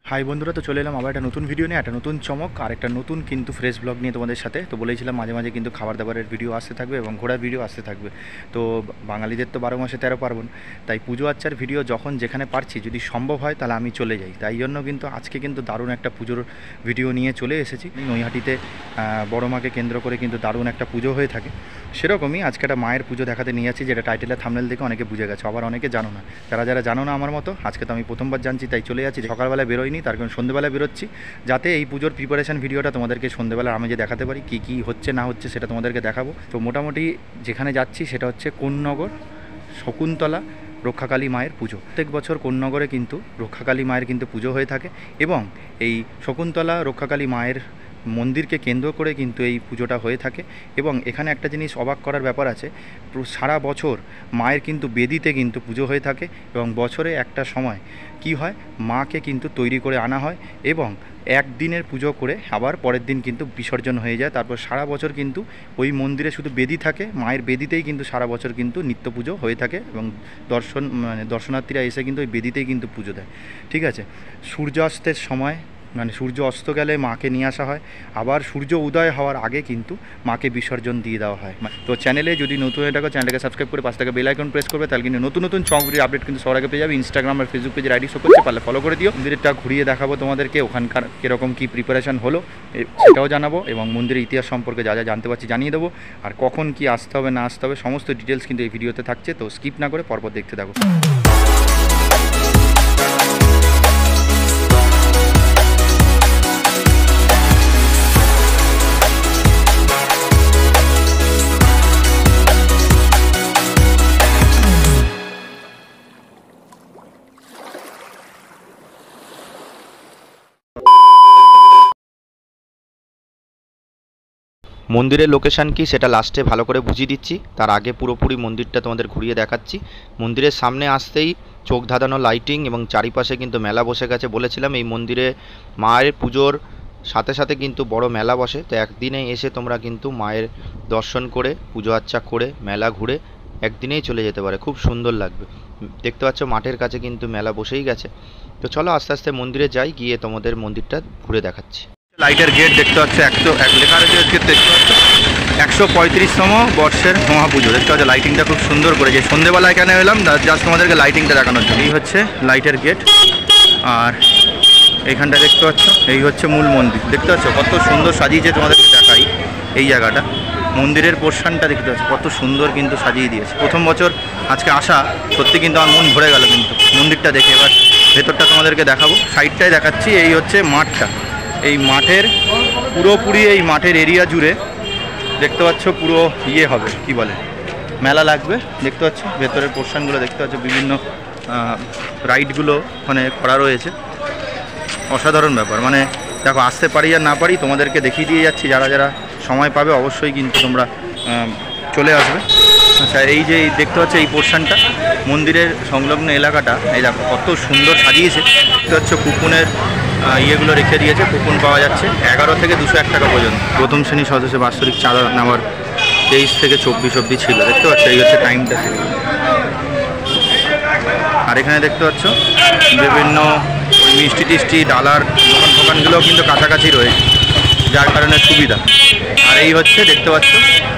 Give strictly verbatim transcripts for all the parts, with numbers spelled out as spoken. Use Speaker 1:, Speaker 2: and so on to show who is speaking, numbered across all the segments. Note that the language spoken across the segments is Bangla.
Speaker 1: হাই বন্ধুরা, তো চলে এলাম আবার একটা নতুন ভিডিও নিয়ে, একটা নতুন চমক আর একটা নতুন কিন্তু ফ্রেশ ব্লগ নিয়ে তোমাদের সাথে। তো বলেছিলাম মাঝে মাঝে কিন্তু খাবার দাবারের ভিডিও আসতে থাকবে এবং ঘোরার ভিডিও আসতে থাকবে। তো বাঙালিদের তো বারো মাসে তেরো পার্বণ, তাই পুজো আচ্চার ভিডিও যখন যেখানে পারছি যদি সম্ভব হয় তাহলে আমি চলে যাই। তাই জন্য কিন্তু আজকে কিন্তু দারুণ একটা পুজোর ভিডিও নিয়ে চলে এসেছি। নৈহাটিতে বড় মাকে কেন্দ্র করে কিন্তু দারুণ একটা পুজো হয়ে থাকে, সেরকমই আজকে একটা মায়ের পুজো দেখাতে নিয়ে যাচ্ছি, যেটা টাইটেলের থাম্বনেল দেখে অনেকে বুঝে গেছে, আবার অনেকে জানো না। যারা যারা জানো না আমার মতো, আজকে তো আমি প্রথমবার জানছি, তাই চলে যাচ্ছি। সকালবেলা বেরোয়নি, তার কারণ সন্ধ্যেবেলা বেরোচ্ছি, যাতে এই পুজোর প্রিপারেশন ভিডিওটা তোমাদেরকে সন্ধ্যেবেলা আমি যে দেখাতে পারি কী কী হচ্ছে না হচ্ছে সেটা তোমাদেরকে দেখাবো। তো মোটামুটি যেখানে যাচ্ছি সেটা হচ্ছে কোন্নগর শকুন্তলা রক্ষাকালী মায়ের পুজো। প্রত্যেক বছর কোন্নগরে কিন্তু রক্ষাকালী মায়ের কিন্তু পুজো হয়ে থাকে এবং এই শকুন্তলা রক্ষাকালী মায়ের মন্দিরকে কেন্দ্র করে কিন্তু এই পুজোটা হয়ে থাকে। এবং এখানে একটা জিনিস অবাক করার ব্যাপার আছে, সারা বছর মায়ের কিন্তু বেদিতে কিন্তু পুজো হয়ে থাকে এবং বছরে একটা সময় কি হয়, মাকে কিন্তু তৈরি করে আনা হয় এবং একদিনের পুজো করে আবার পরের দিন কিন্তু বিসর্জন হয়ে যায়। তারপর সারা বছর কিন্তু ওই মন্দিরে শুধু বেদি থাকে, মায়ের বেদিতেই কিন্তু সারা বছর কিন্তু নিত্য পুজো হয়ে থাকে এবং দর্শন মানে দর্শনার্থীরা এসে কিন্তু ওই বেদিতেই কিন্তু পুজো দেয়। ঠিক আছে, সূর্যাস্তের সময় মানে সূর্য অস্ত গেলে মাকে নিয়ে আসা হয়, আবার সূর্য উদয় হওয়ার আগে কিন্তু মাকে বিসর্জন দিয়ে দেওয়া হয়। তো চ্যানেলে যদি নতুন হয়ে থাকো, চ্যানেলটাকে সাবস্ক্রাইব করে পাশে থাকা বেল আইকন প্রেস করবে, তাহলে কিন্তু নতুন নতুন চমকগুলির আপডেট কিন্তু সবার আগে পেয়ে যাবে। ইনস্টাগ্রাম আর ফেসবুক পেজের আইডি শো করতে পারলে ফলো করে দিও। মন্দিরটা ঘুরিয়ে দেখাবো তোমাদেরকে, ওখানকার কীরকম কী প্রিপারেশন হলো সেটাও জানাবো এবং মন্দিরের ইতিহাস সম্পর্কে যা যা জানতে পারছি জানিয়ে দেবো। আর কখন কি আসতে হবে না আসতে হবে সমস্ত ডিটেলস কিন্তু এই ভিডিওতে থাকছে, তো স্কিপ না করে পরপর দেখতে থাকো। মন্দিরের লোকেশান কি সেটা লাস্টে ভালো করে বুঝিয়ে দিচ্ছি, তার আগে পুরোপুরি মন্দিরটা তোমাদের ঘুরিয়ে দেখাচ্ছি। মন্দিরের সামনে আসতেই চোখ ধাঁধানো লাইটিং এবং চারিপাশে কিন্তু মেলা বসে গেছে। বলেছিলাম এই মন্দিরে মায়ের পুজোর সাথে সাথে কিন্তু বড় মেলা বসে, তো একদিনে এসে তোমরা কিন্তু মায়ের দর্শন করে পুজো আচ্চা করে মেলা ঘুরে একদিনেই চলে যেতে পারে, খুব সুন্দর লাগবে। দেখতে পাচ্ছ মাঠের কাছে কিন্তু মেলা বসেই গেছে। তো চলো আস্তে আস্তে মন্দিরে যাই, গিয়ে তোমাদের মন্দিরটা ঘুরে দেখাচ্ছি। লাইটের গেট দেখতে পাচ্ছ, একশো এক লেখা রয়েছে দেখতে পাচ্ছ একশো পঁয়ত্রিশতম বর্ষের মহাপুজো। দেখতে পাচ্ছ লাইটিংটা খুব সুন্দর করেছে। সন্ধ্যেবেলা এখানে এলাম জাস্ট তোমাদেরকে লাইটিংটা দেখানোর জন্য। এই হচ্ছে লাইটের গেট, আর এইখানটা দেখতে পাচ্ছ এই হচ্ছে মূল মন্দির। দেখতে পাচ্ছ কত সুন্দর সাজিয়েছে, তোমাদেরকে দেখাই এই জায়গাটা। মন্দিরের পোর্শনটা দেখতে পাচ্ছ কত সুন্দর কিন্তু সাজিয়ে দিয়েছে। প্রথম বছর আজকে আসা সত্যি কিন্তু আমার মন ভরে গেল কিন্তু মন্দিরটা দেখে। এবার ভেতরটা তোমাদেরকে দেখাবো, সাইডটাই দেখাচ্ছি। এই হচ্ছে মাঠটা, এই মাঠের পুরোপুরি এই মাঠের এরিয়া জুড়ে দেখতে পাচ্ছ পুরো ইয়ে হবে কি বলে মেলা লাগবে। দেখতে পাচ্ছ ভেতরের পোর্শনগুলো দেখতে পাচ্ছ, বিভিন্ন রাইডগুলো ওখানে করা রয়েছে। অসাধারণ ব্যাপার, মানে দেখো আসতে পারি আর না পারি তোমাদেরকে দেখিয়ে দিয়ে যাচ্ছি। যারা যারা সময় পাবে অবশ্যই কিন্তু তোমরা চলে আসবে। আচ্ছা, এই যে দেখতে পাচ্ছ এই পোর্শনটা মন্দিরের সংলগ্ন এলাকাটা, এই দেখো কত সুন্দর সাজিয়েছে। দেখতে পাচ্ছ কুপনের ইয়েগুলো রেখে দিয়েছে, কুপন পাওয়া যাচ্ছে এগারো থেকে দুশো এক টাকা পর্যন্ত। প্রথম শ্রেণী সদস্য বাৎসরিক চাঁদা নেওয়ার তেইশ থেকে চব্বিশ অবধি ছিল। দেখতে পাচ্ছ এই হচ্ছে টাইমটা ছিল। আর এখানে দেখতে পাচ্ছ বিভিন্ন মিষ্টি টিষ্টি ডালার দোকান ফোকানগুলোও কিন্তু কাছাকাছি রয়েছে, যার কারণে সুবিধা। আর এই হচ্ছে দেখতে পাচ্ছ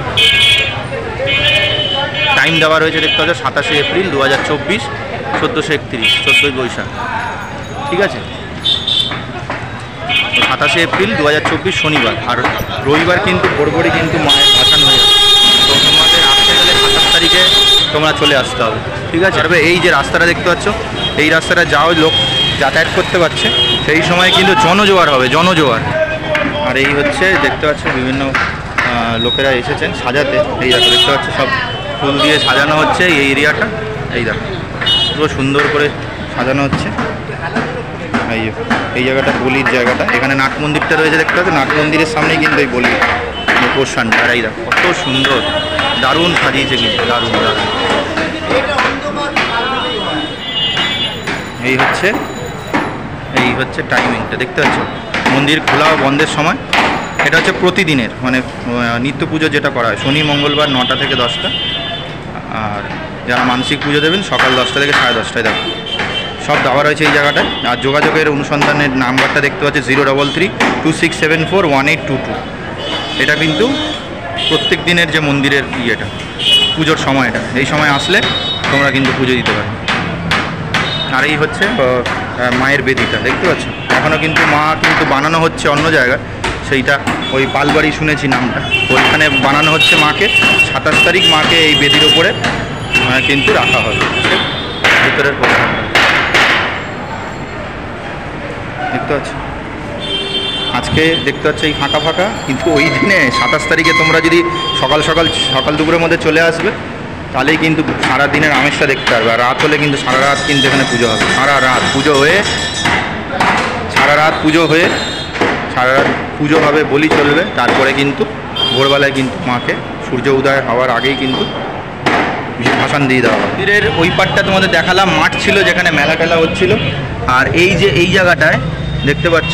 Speaker 1: টাইম দেওয়া রয়েছে, দেখতে পাচ্ছ সাতাশে এপ্রিল দু হাজার চব্বিশ চোদ্দোশো একত্রিশ চোদ্দোই বৈশাখ। ঠিক আছে, সাতাশে এপ্রিল দু হাজার চব্বিশ শনিবার, আর রবিবার কিন্তু ভোরভোরই কিন্তু মায়ের ভাসান হয়ে যাবে। তো তোমাদের আসতে গেলে সাতাশ তারিখে তোমরা চলে আসতে হবে। ঠিক আছে, তবে এই যে রাস্তাটা দেখতে পাচ্ছ, এই রাস্তাটা যাও লোক যাতায়াত করতে পারছে, সেই সময় কিন্তু জনজোয়ার হবে, জনজোয়ার। আর এই হচ্ছে দেখতে পাচ্ছ বিভিন্ন লোকেরা এসেছেন সাজাতে। এই দেখো দেখতে পাচ্ছ সব ফুল দিয়ে সাজানো হচ্ছে এই এরিয়াটা। এই দেখো পুরো সুন্দর করে সাজানো হচ্ছে। এই এই জায়গাটা বলির জায়গাটা, এখানে নাট মন্দিরটা রয়েছে দেখতে পাচ্ছ, নাট মন্দিরের সামনেই কিন্তু এই বলি পোর্শনটা। আর এই দেখো কত সুন্দর, দারুণ সাজিয়েছে কিন্তু, দারুণ দারুণ। এই হচ্ছে এই হচ্ছে টাইমিংটা দেখতে পাচ্ছ, মন্দির খোলা ও বন্ধের সময়। এটা হচ্ছে প্রতিদিনের মানে নিত্য পুজো যেটা করা হয়, শনি মঙ্গলবার নটা থেকে দশটা। আর যারা মানসিক পুজো দেবেন সকাল দশটা থেকে সাড়ে দশটায় দেখো সব দেওয়া রয়েছে এই জায়গাটায়। আর যোগাযোগের অনুসন্ধানের নাম্বারটা দেখতে পাচ্ছি zero double three two six seven four one eight two two. এটা কিন্তু প্রত্যেক দিনের যে মন্দিরের ইয়েটা, পুজোর সময়টা, এই সময় আসলে তোমরা কিন্তু পুজো দিতে পারো। আর এই হচ্ছে মায়ের বেদিটা দেখতে পাচ্ছ, এখনও কিন্তু মা কিন্তু বানানো হচ্ছে অন্য জায়গায়, সেইটা ওই পালবাড়ি শুনেছি নামটা, ওইখানে বানানো হচ্ছে মাকে। সাতাশ তারিখ মাকে এই বেদির ওপরে কিন্তু রাখা হবে। ভিতরের দেখতে পাচ্ছ, আজকে দেখতে পাচ্ছ এই ফাঁকা ফাঁকা, কিন্তু ওই দিনে সাতাশ তারিখে তোমরা যদি সকাল সকাল সকাল দুপুরের মধ্যে চলে আসবে, তাহলেই কিন্তু সারা দিনের আমেজটা দেখতে পারবে। আর রাত হলে কিন্তু সারা রাত কিন্তু এখানে পুজো হবে। সারা রাত পুজো হয়ে সারা রাত পুজো হয়ে সারা রাত পুজো হবে, বলি চলবে, তারপরে কিন্তু ভোরবেলায় কিন্তু মাকে সূর্য উদয় হওয়ার আগেই কিন্তু ভাসান দিয়ে দেওয়া হবে। মন্দিরের ওই পাটটা তোমাদের দেখালাম, মাঠ ছিল যেখানে মেলা টেলা হচ্ছিল। আর এই যে এই জায়গাটায় দেখতে পাচ্ছ,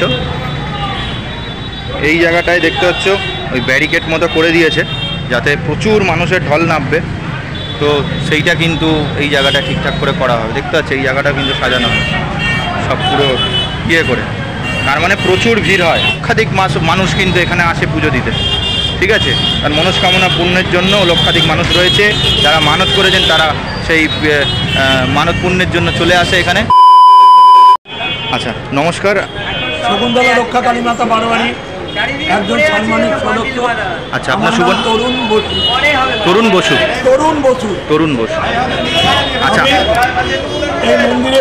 Speaker 1: এই জায়গাটায় দেখতে পাচ্ছ ওই ব্যারিকেড মতো করে দিয়েছে যাতে প্রচুর মানুষের ঢল নামবে। তো সেইটা কিন্তু এই জায়গাটা ঠিকঠাক করে করা হবে। দেখতে পাচ্ছ এই জায়গাটা কিন্তু সাজানো হবে সব পুরো ইয়ে করে। তার মানে প্রচুর ভিড় হয়, লক্ষাধিক মানুষ কিন্তু এখানে আসে পুজো দিতে। ঠিক আছে, আর মনস্কামনা পূর্ণের জন্য লক্ষাধিক মানুষ রয়েছে। যারা মানত করেছেন তারা সেই মানত পূর্ণের জন্য চলে আসে এখানে। আচ্ছা, নমস্কার।
Speaker 2: শকুন্তলা রক্ষা কালী মাতা বারোয়ারি একজন সম্মানিত সদস্য।
Speaker 1: আচ্ছা, আপনার শুভ?
Speaker 2: তরুণ বসু।
Speaker 1: তরুণ বসু
Speaker 2: তরুণ বসু
Speaker 1: তরুণ বসু আচ্ছা,
Speaker 2: এই মন্দিরে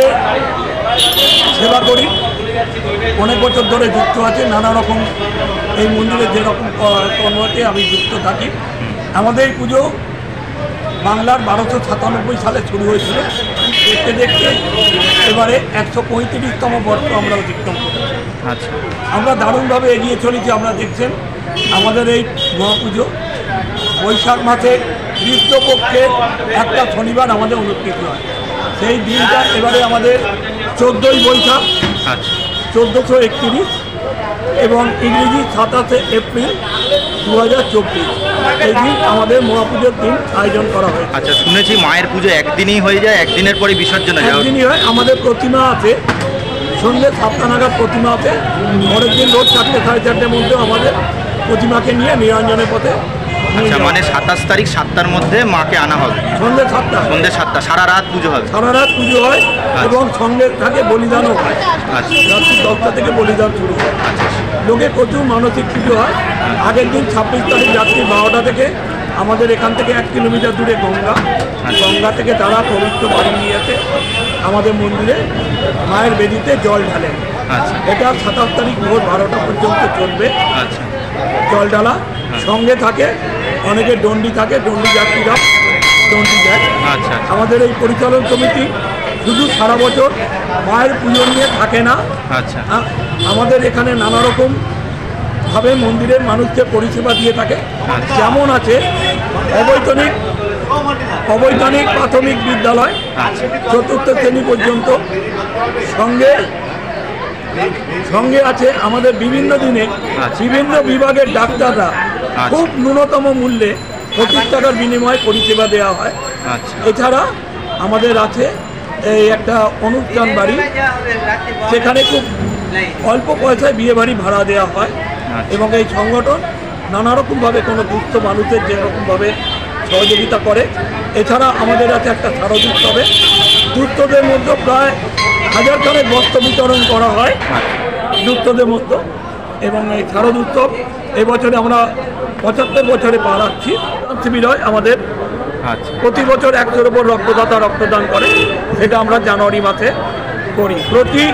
Speaker 2: সেবা করি, অনেক বছর ধরে যুক্ত আছে। নানা রকম এই মন্দিরে যেরকম কর্মতে আমি যুক্ত থাকি। আমাদের এই পুজো বাংলার বারোশো সাতানব্বই সালে শুরু হয়েছিল। দেখতে দেখতে এবারে একশো পঁয়ত্রিশতম বর্ষ আমরা অতিক্রম করেছি।
Speaker 1: আচ্ছা,
Speaker 2: আমরা দারুণভাবে এগিয়ে চলেছি। আপনারা দেখছেন আমাদের এই মহাপুজো বৈশাখ মাসে কৃষ্ণপক্ষের একটা শনিবার আমাদের অনুষ্ঠিত হয়। সেই দিনটা এবারে আমাদের চোদ্দোই বৈশাখ চোদ্দোশো একত্রিশ এবং ইংরেজি সাতাশে এপ্রিল দু হাজার চব্বিশ এই দিন আমাদের মহাপুজোর দিন আয়োজন করা হয়।
Speaker 1: আচ্ছা, শুনেছি মায়ের পুজো একদিনই হয়ে যায়, একদিনের পরে বিসর্জন হয়।
Speaker 2: একদিনই হয়। আমাদের প্রতিমা আছে, সন্ধ্যে সাতটা নাগাদ প্রতিমা আছে। পরের দিন রোজ চারটে সাড়ে চারটের মধ্যে আমাদের প্রতিমাকে নিয়ে নিরঞ্জনের পথে।
Speaker 1: আচ্ছা, মানে সাতাশ তারিখ সাতটার মধ্যে মাকে আনা হবে।
Speaker 2: সন্ধ্যে সাতটা
Speaker 1: সন্ধ্যে সাতটা সারা রাত পুজো হবে।
Speaker 2: সারা রাত পুজো হয় এবং সঙ্গে থাকে বলিদানও হয়।
Speaker 1: আচ্ছা,
Speaker 2: রাত্রি দশটা থেকে বলিদান শুরু হয়।
Speaker 1: আচ্ছা,
Speaker 2: লোকে প্রচুর মানসিক পুজো হয়। আগের দিন ছাব্বিশ তারিখ রাত্রি বারোটা থেকে আমাদের এখান থেকে এক কিলোমিটার দূরে গঙ্গা, গঙ্গা থেকে তারা পবিত্র বাড়ি নিয়ে আসে আমাদের মন্দিরে মায়ের বেদিতে জল ঢালেন।
Speaker 1: আচ্ছা,
Speaker 2: এটা সাতাশ তারিখ ভোর বারোটা পর্যন্ত চলবে।
Speaker 1: আচ্ছা,
Speaker 2: জল ঢালা সঙ্গে থাকে অনেকের দণ্ডি থাকে, দণ্ডি যাত্রীরা দণ্ডি দেয়।
Speaker 1: আচ্ছা,
Speaker 2: আমাদের এই পরিচালন কমিটি শুধু সারা বছর মায়ের পুজো নিয়ে থাকে না।
Speaker 1: আচ্ছা,
Speaker 2: আমাদের এখানে নানা রকম ভাবে মন্দিরের মানুষকে পরিষেবা দিয়ে থাকে। যেমন আছে অবৈতনিক অবৈতনিক প্রাথমিক বিদ্যালয় চতুর্থ শ্রেণী পর্যন্ত, সঙ্গে সঙ্গে আছে আমাদের বিভিন্ন দিনে বিভিন্ন বিভাগের ডাক্তাররা খুব ন্যূনতম মূল্যে পঁচিশ টাকার বিনিময়ে পরিষেবা দেওয়া হয়। এছাড়া আমাদের আছে এই একটা অনুষ্ঠান বাড়ি, সেখানে খুব অল্প পয়সায় বিয়ে বাড়ি ভাড়া দেওয়া হয়। এবং এই সংগঠন নানা রকমভাবে কোনো দুস্থ মানুষের যেরকমভাবে সহযোগিতা করে। এছাড়া আমাদের আছে একটা শারদোৎসবে দুস্থদের মধ্যে প্রায় হাজার খানেক বস্ত্র বিতরণ করা হয় দুস্থদের মধ্যে। এবং এই শারদোৎসব এবছরে আমরা পঁচাত্তর বছরে পা রাখছি। শিবির হয় আমাদের প্রতি বছর একশোর ওপর রক্তদাতা রক্তদান করে, সেটা আমরা জানুয়ারি মাসে করি। প্রতি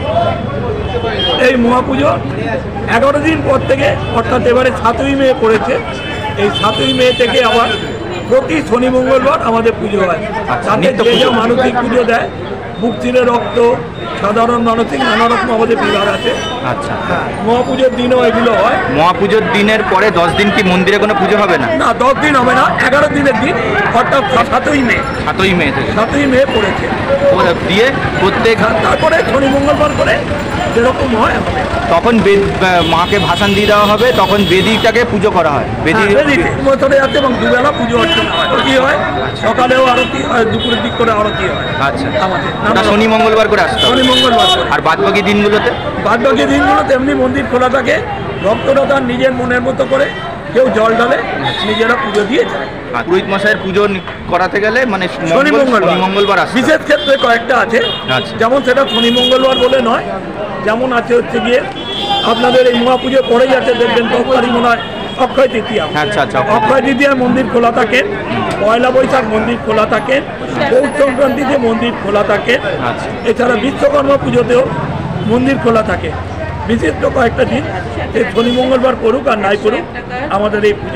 Speaker 2: এই মহাপুজো এগারো দিন পর থেকে, অর্থাৎ এবারে সাতই মে পড়েছে, এই সাতই মে থেকে আবার প্রতি শনি মঙ্গলবার আমাদের পুজো হয়। তাতে যে যা মানসিক পুজো দেয়, বুক চিরে রক্ত, সাধারণ মানসিক নানা রকম আমাদের বিভাগ আছে।
Speaker 1: আচ্ছা,
Speaker 2: হ্যাঁ, মহাপুজোর দিনও এগুলো হয়।
Speaker 1: মহাপুজোর দিনের পরে দশ দিন কি মন্দিরে কোনো পুজো হবে না?
Speaker 2: না, দশ দিন হবে না, এগারো দিনের দিন, অর্থাৎ সাতই মে।
Speaker 1: সাতই মে থেকে
Speaker 2: সাতই মে পড়েছে।
Speaker 1: ও দিয়ে প্রত্যেক
Speaker 2: তারপরে শনি মঙ্গলবার করে যেরকম হয় হবে।
Speaker 1: তখন বেদ মাকে ভাসান দিয়ে দেওয়া হবে, তখন বেদিটাকে পুজো করা হয়। বেদি
Speaker 2: বছরে আছে এবং দুবেলা পুজো অর্চনা হয়। আরতি হয়, সকালেও আরতি হয়, দুপুরের দিক করে আরতি হয়।
Speaker 1: আচ্ছা,
Speaker 2: আমাদের
Speaker 1: ওটা শনি মঙ্গলবার করে আসতে হবে।
Speaker 2: শনি মঙ্গলবার করে।
Speaker 1: আর বাদ বাকি দিনগুলোতে
Speaker 2: বাদ বাকি দিনগুলোতে এমনি মন্দির খোলা থাকে। ভক্তরা তার নিজের মনের মতো করে কেউ জল ঢালে, নিজেরা পুজো দিয়ে যায়।
Speaker 1: আর পুরোহিত মশাইয়ের পুজো করাতে গেলে মানে
Speaker 2: শনি
Speaker 1: মঙ্গল মঙ্গলবার আসে।
Speaker 2: বিশেষ ক্ষেত্রে কয়েকটা আছে,
Speaker 1: আচ্ছা।
Speaker 2: যেমন সেটা শনি মঙ্গলবার বলে নয়, যেমন আছে হচ্ছে গিয়ে আপনাদের এই মহাপুজো পরেই আছে, দেখবেন দশ তারিখ মনে হয় অক্ষয় তৃতীয়া।
Speaker 1: আচ্ছা আচ্ছা,
Speaker 2: অক্ষয় তৃতীয়ায় মন্দির খোলা থাকে, পয়লা বৈশাখ মন্দির খোলা থাকে, পৌষ সংক্রান্তিতে মন্দির খোলা থাকে।
Speaker 1: আচ্ছা।
Speaker 2: এছাড়া বিশ্বকর্মা পুজোতেও মন্দির খোলা থাকে। বিশিষ্ট কয়েকটা দিন এই শনি মঙ্গলবার করুক আর নাই করুক আমাদের এই পুজো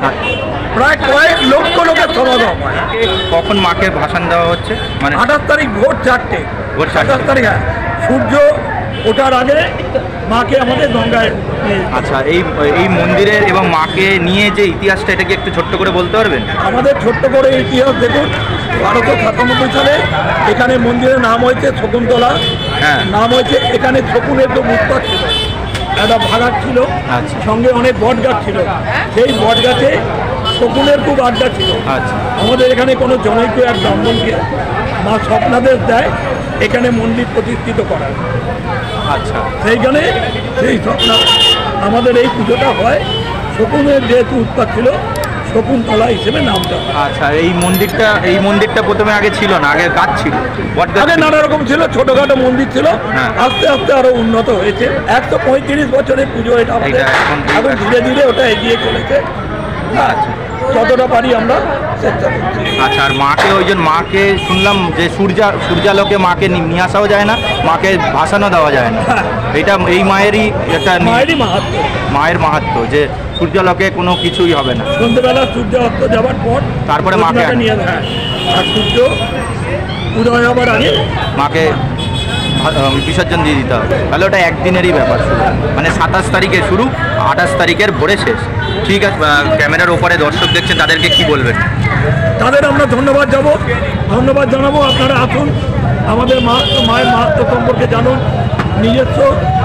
Speaker 2: প্রায় কয়েক লক্ষ লোকের সমাগম হয়।
Speaker 1: কখন মাকে ভাসান দেওয়া হচ্ছে? মানে
Speaker 2: আঠাশ তারিখ ভোর চারটে।
Speaker 1: ভোর চারটে।
Speaker 2: আঠাশ তারিখ, হ্যাঁ, সূর্য ওঠার আগে মাকে আমাদের গঙ্গায় নিয়ে যেতে হবে।
Speaker 1: আচ্ছা, এই এই মন্দিরের এবং মাকে নিয়ে যে ইতিহাসটা, এটা কি একটু ছোট্ট করে বলতে পারবেন?
Speaker 2: আমাদের ছোট্ট করে ইতিহাস দেখুন, বারোশো সাতানব্বই সালে এখানে মন্দিরের নাম হয়েছে শকুন্তলা।
Speaker 1: হ্যাঁ।
Speaker 2: নাম হয়েছে, এখানে শকুনের তো মুক্তা ছিল, একটা ভাগাত ছিল,
Speaker 1: আচ্ছা।
Speaker 2: সঙ্গে অনেক বট গাছ ছিল। সেই বট গাছে শকুনের খুব আড্ডা ছিল।
Speaker 1: আচ্ছা।
Speaker 2: আমাদের এখানে কোনো জনৈক এক ব্রাহ্মণকে মা স্বপ্নাদেশ দেয় এখানে মন্দির প্রতিষ্ঠিত করার।
Speaker 1: আচ্ছা,
Speaker 2: সেইখানে সেই স্বপ্না আমাদের এই পুজোটা হয়। শকুনের যেহেতু উৎপাত ছিল, শকুন্তলা হিসেবে নামটা হয়।
Speaker 1: আচ্ছা, এই মন্দিরটা এই মন্দিরটা প্রথমে আগে ছিল না, আগে গাছ ছিল, বট গাছ
Speaker 2: আগে
Speaker 1: ছিল।
Speaker 2: নানা রকম ছিল, ছোটখাটো মন্দির ছিল,
Speaker 1: হ্যাঁ।
Speaker 2: আস্তে আস্তে আরো উন্নত হয়েছে। একশো পঁয়ত্রিশ বছরের পুজো এটা আমাদের।
Speaker 1: এটা এখন-
Speaker 2: এখন ধীরে ধীরে ওটা এগিয়ে চলেছে।
Speaker 1: আচ্ছা।
Speaker 2: যতটা পারি আমরা চেষ্টা করছি।
Speaker 1: আচ্ছা, আর মাকে ওই জন্য মাকে শুনলাম যে সূর্যা সূর্যালোকে মাকে নি- নিয়ে আসাও যায় না, মাকে ভাসানো দেওয়া যায় না। এটা এই মায়েরই একটা নি-
Speaker 2: মায়েরই মাহাত্ম্য।
Speaker 1: মায়ের মাহাত্ম্য যে সূর্যালোকে কোনো কিছুই হবে না।
Speaker 2: সন্ধ্যেবেলা সূর্য অস্ত যাওয়ার পর
Speaker 1: তারপরে মাকে
Speaker 2: প্রতিমাটা
Speaker 1: আনে।
Speaker 2: নিয়ে হ্যাঁ, আর সূর্য উদয় হবার আগে
Speaker 1: মাকে ভা- আহ, বিসর্জন দিয়ে দিতে হবে। তাহলে ওটা একদিনেরই ব্যাপার শুরু, মানে সাতাশ তারিখে শুরু, আঠাশ তারিখের ভোরে শেষ। ঠিক আছে, আহ, ক্যামেরার ওপরে দর্শক দেখছেন, তাদেরকে কি বলবেন?
Speaker 2: তাদের আমরা ধন্যবাদ যাব ধন্যবাদ জানাবো। আপনারা আসুন, আমাদের মাহাত্ম মায়ের মাহাত্ম সম্পর্কে জানুন, নিজস্ব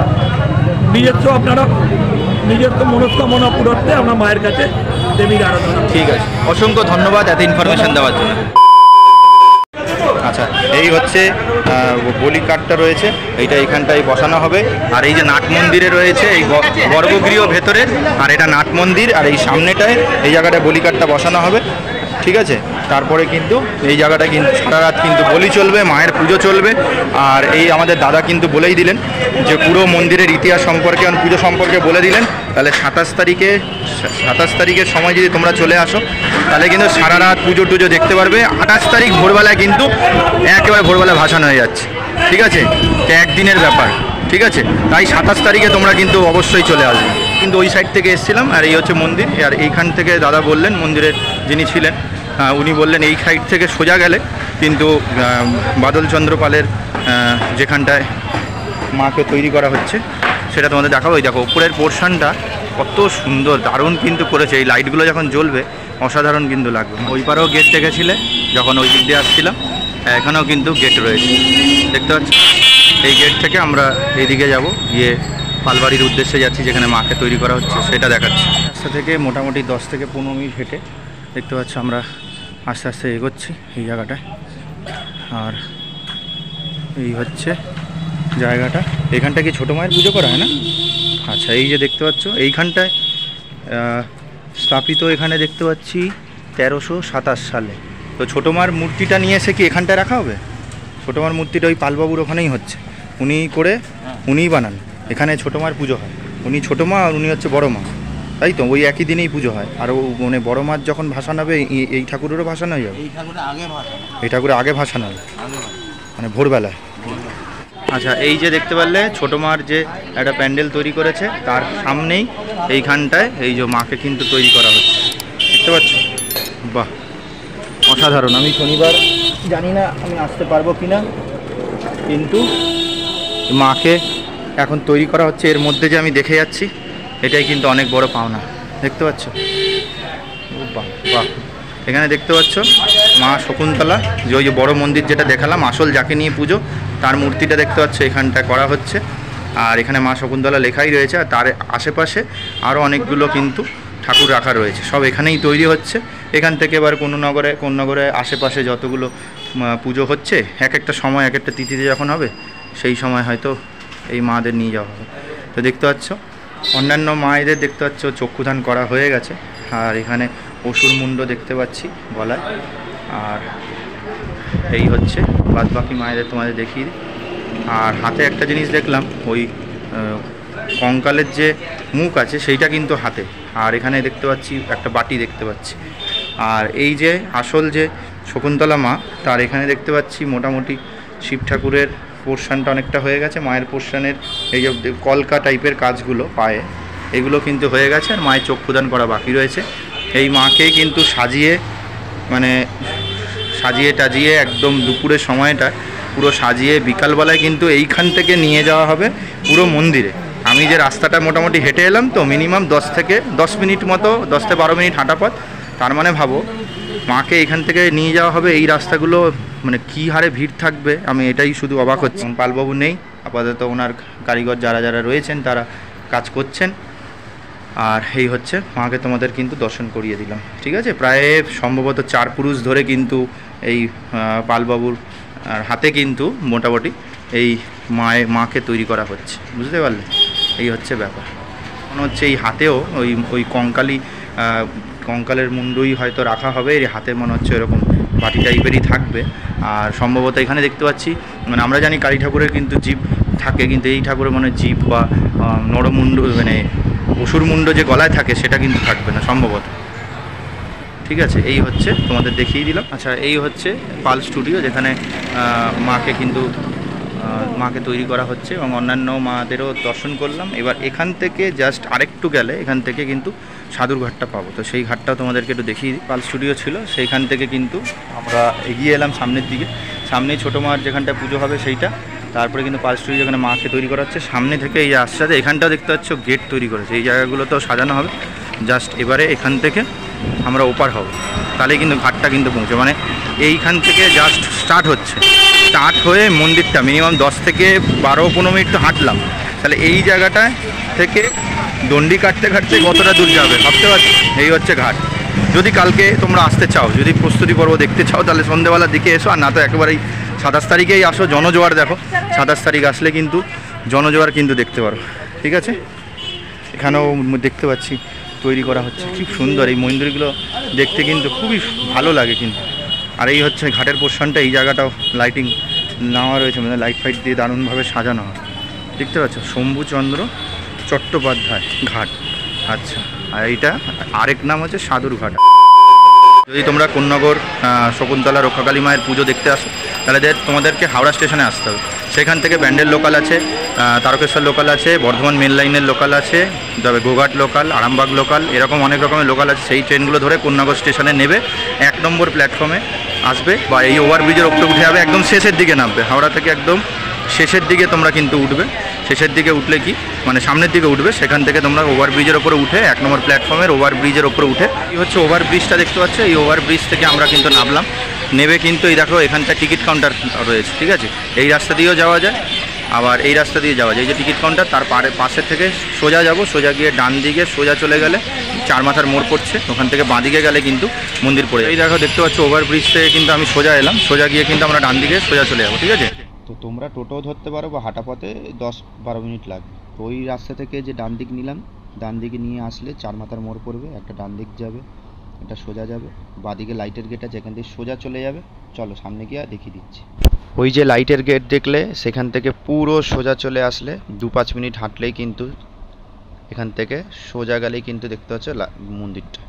Speaker 2: নিজস্ব আপনারা নিজস্ব মনস্কামনা পূরণে আমরা মায়ের কাছে দেবীর আরাধনা।
Speaker 1: ঠিক আছে, অসংখ্য ধন্যবাদ এত ইনফরমেশন দেওয়ার জন্য। আচ্ছা, এই হচ্ছে আহ, বলি কাঠটা রয়েছে, এইটা এখানটায় বসানো হবে। আর এই যে নাট মন্দিরে রয়েছে এই গ- গর্ভগৃহ ভেতরে, আর এটা নাট মন্দির, আর এই সামনেটায় এই জায়গাটায় বলি কাঠটা বসানো হবে। ঠিক আছে, তারপরে কিন্তু এই জায়গাটা কিন্তু সারা রাত কিন্তু বলি চলবে, মায়ের পুজো চলবে। আর এই আমাদের দাদা কিন্তু বলেই দিলেন যে পুরো মন্দিরের ইতিহাস সম্পর্কে, পুজো সম্পর্কে বলে দিলেন। তাহলে সাতাশ তারিখে সাতাশ তারিখের সময় যদি তোমরা চলে আসো, তাহলে কিন্তু সারা রাত পুজো টুজো দেখতে পারবে। আঠাশ তারিখ ভোরবেলায় কিন্তু একেবারে ভোরবেলা ভাসানো হয়ে যাচ্ছে। ঠিক আছে, তো একদিনের ব্যাপার। ঠিক আছে, তাই সাতাশ তারিখে তোমরা কিন্তু অবশ্যই চলে আসবে। কিন্তু ওই সাইড থেকে এসেছিলাম, আর এই হচ্ছে মন্দির। আর এইখান থেকে দাদা বললেন, মন্দিরের যিনি ছিলেন আহ, উনি বললেন এই সাইড থেকে সোজা গেলে কিন্তু আহ, বাদল চন্দ্র পালের আহ, যেখানটায় মাকে তৈরি করা হচ্ছে সেটা তোমাদের দেখাবো। এই দেখো উপরের পোর্শনটা কত সুন্দর, দারুণ কিন্তু করেছে। এই লাইটগুলো যখন জ্বলবে অসাধারণ কিন্তু লাগবে। ওই পারেও গেট দেখেছিলে যখন ওই দিক দিয়ে আসছিলাম, এখানেও কিন্তু গেট রয়েছে, দেখতে পাচ্ছি। এই গেট থেকে আমরা এইদিকে যাব, গিয়ে পালবাড়ির উদ্দেশ্যে যাচ্ছি, যেখানে মাকে তৈরি করা হচ্ছে সেটা দেখাচ্ছি। রাস্তা থেকে মোটামুটি দশ থেকে পনেরো মিনিট হেঁটে দেখতে পাচ্ছি আমরা আস্তে আস্তে এগোচ্ছি এই জায়গাটায়। আর এই হচ্ছে জায়গাটা। এখানটা কি ছোটো মায়ের পুজো করা হয় না? আচ্ছা, এই যে দেখতে পাচ্ছ এইখানটায় আহ, স্থাপিত, এখানে দেখতে পাচ্ছি তেরোশো সাতাশ সালে। তো ছোটো মার মূর্তিটা নিয়ে এসে কি এখানটায় রাখা হবে? ছোটো মার মূর্তিটা ওই পালবাবুর ওখানেই হচ্ছে, উনি করে উনিই বানান। এখানে ছোটো মার পুজো হয়, উনি ছোটো মা আর উনি হচ্ছে বড় মা, তাই তো? ওই একই দিনেই পুজো হয়। আর ও মানে বড় মাছ যখন ভাসান হবে, এই- এই ঠাকুরেরও ভাসানো হয়ে যাবে?
Speaker 3: এই ঠাকুরের আগে ভাষা
Speaker 1: এই ঠাকুরে আগে ভাসানো হবে,
Speaker 3: আগে
Speaker 1: মানে ভোরবেলায়। আচ্ছা, এই যে দেখতে পারলে ছোটো মার যে একটা প্যান্ডেল তৈরি করেছে, তার সামনেই এইখানটায় এই যে মাকে কিন্তু তৈরি করা হচ্ছে, দেখতে পাচ্ছ? বাহ, অসাধারণ। আমি শনিবার জানি না আমি আসতে পারবো কি না, কিন্তু মাকে এখন তৈরি করা হচ্ছে, এর মধ্যে যে আমি দেখে যাচ্ছি এটাই কিন্তু অনেক বড় পাওনা। দেখতে পাচ্ছ? ও বাহ বাহ! এখানে দেখতে পাচ্ছ মা শকুন্তলা, যে ওই যে বড়ো মন্দির যেটা দেখালাম, আসল যাকে নিয়ে পুজো তার মূর্তিটা দেখতে পাচ্ছ এখানটা করা হচ্ছে। আর এখানে মা শকুন্তলা লেখাই রয়েছে, আর তার আশেপাশে আরও অনেকগুলো কিন্তু ঠাকুর রাখা রয়েছে, সব এখানেই তৈরি হচ্ছে। এখান থেকে এবার কোন নগরে কোন নগরে আশেপাশে যতগুলো পুজো হচ্ছে, এক একটা সময় এক একটা তিথিতে যখন হবে সেই সময় হয়তো এই মাদের নিয়ে যাওয়া হবে। তো দেখতে পাচ্ছ অন্যান্য মায়েদের দেখতে পাচ্ছ চক্ষুদান করা হয়ে গেছে। আর এখানে অসুর মুন্ড দেখতে পাচ্ছি গলায়। আর এই হচ্ছে বাদ বাকি মায়েদের তোমাদের দেখিয়ে দিই। আর হাতে একটা জিনিস দেখলাম, ওই কঙ্কালের যে মুখ আছে সেইটা কিন্তু হাতে। আর এখানে দেখতে পাচ্ছি একটা বাটি দেখতে পাচ্ছি। আর এই যে আসল যে শকুন্তলা মা, তার এখানে দেখতে পাচ্ছি মোটামুটি শিব ঠাকুরের পোর্শনটা অনেকটা হয়ে গেছে। মায়ের পোর্শনের এই যে কলকা টাইপের কাজগুলো পায়ে, এগুলো কিন্তু হয়ে গেছে। আর মায়ের চক্ষুদান করা বাকি রয়েছে। এই মাকেই কিন্তু সাজিয়ে মানে সাজিয়ে টাজিয়ে একদম দুপুরের সময়টা পুরো সাজিয়ে বিকালবেলায় কিন্তু এইখান থেকে নিয়ে যাওয়া হবে পুরো মন্দিরে। আমি যে রাস্তাটা মোটামুটি হেঁটে এলাম, তো মিনিমাম দশ থেকে দশ মিনিট মতো দশ থেকে বারো মিনিট হাঁটা পথ। তার মানে ভাবো মাকে এখান থেকে নিয়ে যাওয়া হবে। এই রাস্তাগুলো মানে কী হারে ভিড় থাকবে, আমি এটাই শুধু অবাক হচ্ছি। পালবাবু নেই আপাতত, ওনার কারিগর যারা যারা রয়েছেন তারা কাজ করছেন। আর এই হচ্ছে মাকে তোমাদের কিন্তু দর্শন করিয়ে দিলাম, ঠিক আছে। প্রায় সম্ভবত চার পুরুষ ধরে কিন্তু এই পালবাবুর হাতে কিন্তু মোটামুটি এই মায়ে মাকে তৈরি করা হচ্ছে, বুঝতে পারলে? এই হচ্ছে ব্যাপার। মনে হচ্ছে এই হাতেও ওই ওই কঙ্কালি কঙ্কালের মুন্ডুই হয়তো রাখা হবে। এই হাতে মনে হচ্ছে এরকম বাটি টাইপেরই থাকবে। আর সম্ভবত এখানে দেখতে পাচ্ছি, মানে আমরা জানি কালী ঠাকুরের কিন্তু জীব থাকে, কিন্তু এই ঠাকুরের মনে জীব বা নরমুন্ডু মানে অসুর মুন্ড যে গলায় থাকে সেটা কিন্তু থাকবে না সম্ভবত, ঠিক আছে। এই হচ্ছে তোমাদের দেখিয়ে দিলাম। আচ্ছা, এই হচ্ছে পাল স্টুডিও, যেখানে মাকে কিন্তু মাকে তৈরি করা হচ্ছে এবং অন্যান্য মাদেরও দর্শন করলাম। এবার এখান থেকে জাস্ট আরেকটু গেলে এখান থেকে কিন্তু সাধুর ঘাটটা পাবো, তো সেই ঘাটটাও তোমাদেরকে একটু দেখিয়ে দিই। পাল স্টুডিও ছিল, সেইখান থেকে কিন্তু আমরা এগিয়ে এলাম সামনের দিকে। সামনেই ছোটো মার যেখানটা পুজো হবে সেইটা, তারপরে কিন্তু পাল স্টুডিও যেখানে মাকে তৈরি করা হচ্ছে সামনে থেকে এই আশ্বাদে এখানটাও দেখতে পাচ্ছ গেট তৈরি করেছে, এই জায়গাগুলোতেও সাজানো হবে। জাস্ট এবারে এখান থেকে আমরা ওপার হব, তাহলে কিন্তু ঘাটটা কিন্তু পৌঁছে, মানে এইখান থেকে জাস্ট স্টার্ট হচ্ছে। স্টার্ট হয়ে মন্দিরটা মিনিমাম দশ থেকে বারো পনেরো মিনিট তো হাঁটলাম, তাহলে এই জায়গাটায় থেকে দণ্ডি কাটতে কাটতে কতটা দূর যাবে ভাবতে পারছি। এই হচ্ছে ঘাট। যদি কালকে তোমরা আসতে চাও, যদি প্রস্তুতি পর্ব দেখতে চাও, তাহলে সন্ধ্যেবেলার দিকে এসো, আর না তো একেবারেই সাতাশ তারিখেই আসো। জনজোয়ার দেখো, সাতাশ তারিখ আসলে কিন্তু জনজোয়ার কিন্তু দেখতে পারো, ঠিক আছে। এখানেও দেখতে পাচ্ছি তৈরি করা হচ্ছে, খুব সুন্দর। এই মন্দিরগুলো দেখতে কিন্তু খুবই ভালো লাগে কিন্তু। আর এই হচ্ছে ঘাটের পোর্শনটা, এই জায়গাটাও লাইটিং নেওয়া রয়েছে, মানে লাইট ফাইট দিয়ে দারুণভাবে সাজানো হয়, দেখতে পাচ্ছ। শম্ভুচন্দ্র চট্টোপাধ্যায় ঘাট, আচ্ছা। আর এইটা আরেক নাম হচ্ছে সাধুর ঘাট। যদি তোমরা কোন্নগর শকুন্তলা রক্ষাকালী মায়ের পুজো দেখতে আসো, তাহলে তোমাদেরকে হাওড়া স্টেশনে আসতে হবে। সেখান থেকে ব্যান্ডেল লোকাল আছে, তারকেশ্বর লোকাল আছে, বর্ধমান মেন লাইনের লোকাল আছে, তবে গোঘাট লোকাল, আরামবাগ লোকাল, এরকম অনেক রকমের লোকাল আছে। সেই ট্রেনগুলো ধরে কোন্নগর স্টেশনে নেবে, এক নম্বর প্ল্যাটফর্মে আসবে বা এই ওভারব্রিজের ওপরে উঠে যাবে, একদম শেষের দিকে নামবে। হাওড়া থেকে একদম শেষের দিকে তোমরা কিন্তু উঠবে। শেষের দিকে উঠলে কি মানে সামনের দিকে উঠবে, সেখান থেকে তোমরা ওভারব্রিজের ওপরে উঠে এক নম্বর প্ল্যাটফর্মের ওভারব্রিজের ওপরে উঠে, এই হচ্ছে ওভারব্রিজটা দেখতে পাচ্ছ। এই ওভারব্রিজ থেকে আমরা কিন্তু নামলাম, নেবে কিন্তু এই দেখো এখানটা টিকিট কাউন্টার রয়েছে, ঠিক আছে। এই রাস্তা দিয়েও যাওয়া যায়, আবার এই রাস্তা দিয়ে যাওয়া যায়। এই যে টিকিট কাউন্টার, তার পারে পাশে থেকে সোজা যাব, সোজা গিয়ে ডান দিকে সোজা চলে গেলে চার মাথার মোড় পড়ছে, ওখান থেকে বাঁ দিকে গেলে কিন্তু মন্দির পড়ে যায়। এই দেখো দেখতে পাচ্ছ ওভারব্রিজ থেকে কিন্তু আমি সোজা এলাম, সোজা গিয়ে কিন্তু আমরা ডান দিকে সোজা চলে যাবো, ঠিক আছে। তো তোমরা টোটো ধরতে পারো বা হাঁটা পথে দশ বারো মিনিট লাগবে। তো ওই রাস্তা থেকে যে ডান দিক নিলাম, ডান দিকে নিয়ে আসলে চার মাথার মোড় পড়বে, একটা ডান দিক যাবে, এটা সোজা যাবে, বাঁদিকে লাইটের গেট আছে, এখান থেকে সোজা চলে যাবে। চলো সামনে গিয়ে দেখিয়ে দিচ্ছি। ওই যে লাইটের গেট দেখলে, সেখান থেকে পুরো সোজা চলে আসলে দু পাঁচ মিনিট হাঁটলেই কিন্তু এখান থেকে সোজা গেলেই কিন্তু দেখতে পাচ্ছ মন্দিরটা।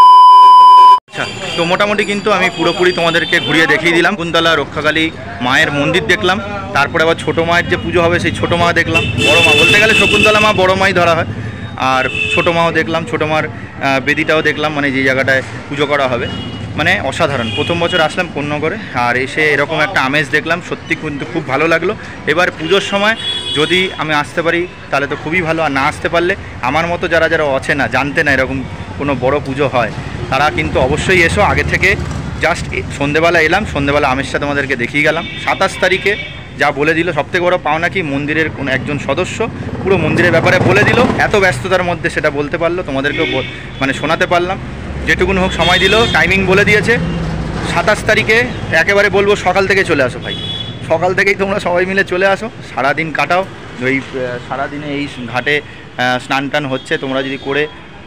Speaker 1: আচ্ছা, তো মোটামুটি কিন্তু আমি পুরোপুরি তোমাদেরকে ঘুরিয়ে দেখিয়ে দিলাম। শকুন্তলা রক্ষাকালী মায়ের মন্দির দেখলাম, তারপরে আবার ছোটো মায়ের যে পুজো হবে সেই ছোটো মা দেখলাম। বড়ো মা বলতে গেলে শকুন্তলা মা বড়ো মাই ধরা হয়, আর ছোটো মাও দেখলাম, ছোটো মার বেদিটাও দেখলাম, মানে যে জায়গাটায় পুজো করা হবে। মানে অসাধারণ। প্রথম বছর আসলাম কোন্নগরে, আর এসে এরকম একটা আমেজ দেখলাম, সত্যি কিন্তু খুব ভালো লাগলো। এবার পুজোর সময় যদি আমি আসতে পারি তাহলে তো খুবই ভালো, আর না আসতে পারলে আমার মতো যারা যারা আছে না, জানতে না এরকম কোনো বড় পুজো হয়, তারা কিন্তু অবশ্যই এসো। আগে থেকে জাস্ট সন্ধেবেলা এলাম, সন্ধেবেলা আমেজটা তোমাদেরকে দেখিয়ে গেলাম। সাতাশ তারিখে যা বলে দিল, সবথেকে বড় পাওনা কি, মন্দিরের কোনো একজন সদস্য পুরো মন্দিরের ব্যাপারে বলে দিল, এত ব্যস্ততার মধ্যে সেটা বলতে পারলো, তোমাদেরকেও মানে শোনাতে পারলাম, যেটুকুন হোক সময় দিল, টাইমিং বলে দিয়েছে। সাতাশ তারিখে একেবারে বলবো সকাল থেকে চলে আসো ভাই, সকাল থেকেই তোমরা সবাই মিলে চলে আসো, সারাদিন কাটাও। ওই সারাদিনে এই ঘাটে স্নান টান হচ্ছে, তোমরা যদি করে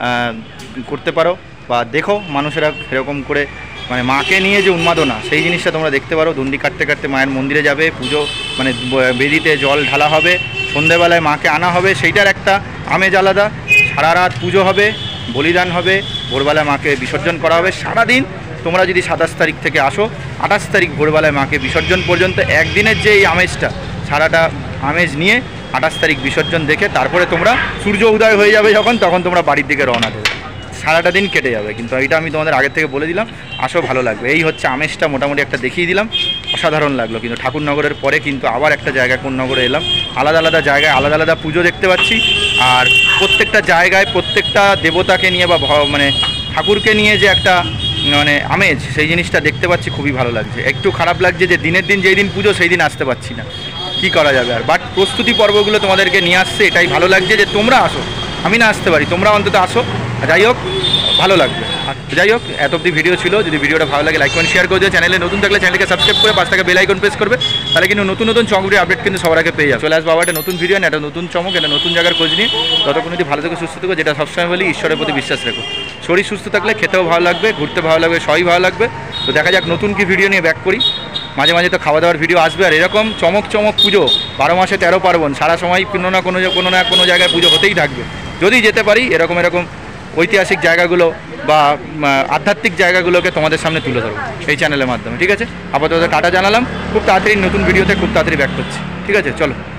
Speaker 1: করতে পারো বা দেখো মানুষেরা এরকম করে মানে মাকে নিয়ে যে উন্মাদনা, সেই জিনিসটা তোমরা দেখতে পারো। দণ্ডি কাটতে কাটতে মায়ের মন্দিরে যাবে, পুজো মানে বেদিতে জল ঢালা হবে, সন্ধেবেলায় মাকে আনা হবে, সেইটার একটা আমেজ আলাদা। সারা রাত পুজো হবে, বলিদান হবে, ভোরবেলায় মাকে বিসর্জন করা হবে। সারাদিন তোমরা যদি সাতাশ তারিখ থেকে আসো, আঠাশ তারিখ ভোরবেলায় মাকে বিসর্জন পর্যন্ত একদিনের যে এই আমেজটা, সারাটা আমেজ নিয়ে আঠাশ তারিখ বিসর্জন দেখে তারপরে তোমরা সূর্য উদয় হয়ে যাবে যখন, তখন তোমরা বাড়ির দিকে রওনা দেবে। সারাটা দিন কেটে যাবে, কিন্তু এটা আমি তোমাদের আগের থেকে বলে দিলাম, আসো ভালো লাগবে। এই হচ্ছে আমেজটা, মোটামুটি একটা দেখিয়ে দিলাম, অসাধারণ লাগলো। কিন্তু ঠাকুরনগরের পরে কিন্তু আবার একটা জায়গায় কোন্নগরে এলাম, আলাদা আলাদা জায়গায় আলাদা আলাদা পুজো দেখতে পাচ্ছি, আর প্রত্যেকটা জায়গায় প্রত্যেকটা দেবতাকে নিয়ে বা মানে ঠাকুরকে নিয়ে যে একটা মানে আমেজ, সেই জিনিসটা দেখতে পাচ্ছি, খুবই ভালো লাগছে। একটু খারাপ লাগছে যে দিনের দিন যেই দিন পুজো সেই দিন আসতে পারছি না, কি করা যাবে আর। বাট প্রস্তুতি পর্বগুলো তোমাদেরকে নিয়ে আসছে, এটাই ভালো লাগছে যে তোমরা আসো, আমি না আসতে পারি, তোমরা অন্তত আসো। যাই হোক, ভালো লাগবে। আর যাই হোক, এত অবধি ভিডিও ছিল। যদি ভিডিওটা ভালো লাগে লাইক কমেন্ট শেয়ার করে দিও। চ্যানেলে নতুন থাকলে চ্যানেলকে সাবস্ক্রাইব করে পাঁচ টাকা বেল আইকন প্রেস করবে, তাহলে কিন্তু নতুন নতুন চমকগুলি আপডেট কিন্তু সবার আগে পেয়ে যাবে। চলে আসবো আবার একটা নতুন ভিডিও, একটা নতুন চমক, একটা নতুন জায়গার খোঁজ নিয়ে। ততক্ষণ যদি ভালো থেকে সুস্থ থেকো, যেটা সবসময় বলি, ঈশ্বরের প্রতি বিশ্বাস রেখো। শরীর সুস্থ থাকলে খেতেও ভালো লাগবে, ঘুরতে ভালো লাগবে, সবই ভালো লাগবে। তো দেখা যাক নতুন কি ভিডিও নিয়ে ব্যাক করি। মাঝে মাঝে তো খাওয়া দাওয়ার ভিডিও আসবে, আর এরকম চমক চমক পুজো, বারো মাসে তেরো পার্বণ, সারা সময় কোনো না কোনো কোনো না কোনো জায়গায় পুজো হতেই থাকবে। যদি যেতে পারি এরকম এরকম ঐতিহাসিক জায়গাগুলো বা আধ্যাত্মিক জায়গাগুলোকে তোমাদের সামনে তুলে ধরবো এই চ্যানেলের মাধ্যমে। ঠিক আছে, আপাতত টাটা জানালাম, খুব তাড়াতাড়ি নতুন ভিডিওতে খুব তাড়াতাড়ি ব্যাক করছি। ঠিক আছে, চলো।